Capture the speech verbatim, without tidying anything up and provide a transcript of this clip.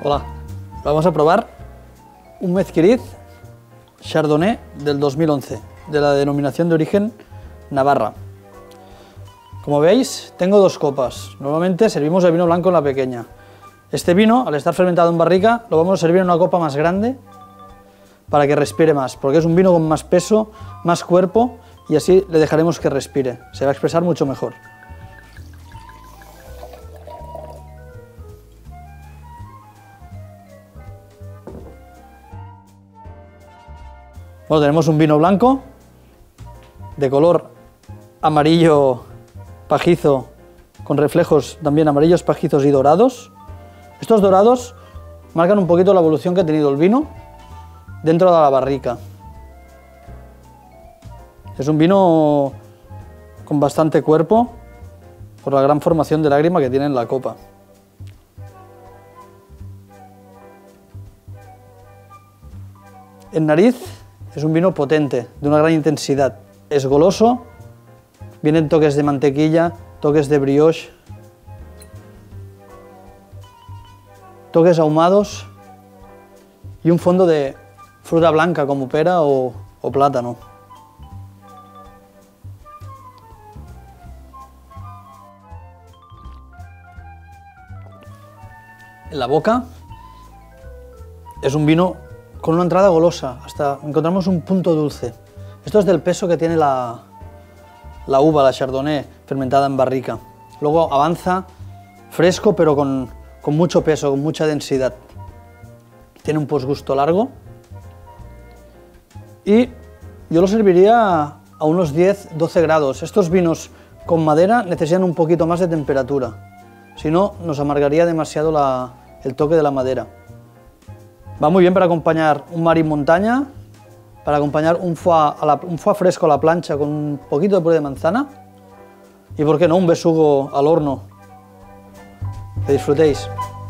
Hola, vamos a probar un mezquiriz Chardonnay del dos mil once, de la denominación de origen Navarra. Como veis, tengo dos copas. Normalmente servimos el vino blanco en la pequeña. Este vino, al estar fermentado en barrica, lo vamos a servir en una copa más grande para que respire más, porque es un vino con más peso, más cuerpo, y así le dejaremos que respire. Se va a expresar mucho mejor. Bueno, tenemos un vino blanco de color amarillo pajizo, con reflejos también amarillos, pajizos y dorados. Estos dorados marcan un poquito la evolución que ha tenido el vino dentro de la barrica. Es un vino con bastante cuerpo por la gran formación de lágrima que tiene en la copa. En nariz es un vino potente, de una gran intensidad. Es goloso, vienen toques de mantequilla, toques de brioche, toques ahumados y un fondo de fruta blanca como pera o, o plátano. En la boca es un vino con una entrada golosa, hasta encontramos un punto dulce. Esto es del peso que tiene la, la uva, la Chardonnay, fermentada en barrica. Luego avanza fresco, pero con, con mucho peso, con mucha densidad. Tiene un posgusto largo. Y yo lo serviría a unos diez a doce grados. Estos vinos con madera necesitan un poquito más de temperatura. Si no, nos amargaría demasiado la, el toque de la madera. Va muy bien para acompañar un mar y montaña, para acompañar un foie, a la, un foie fresco a la plancha con un poquito de puré de manzana y, por qué no, un besugo al horno. Que disfrutéis.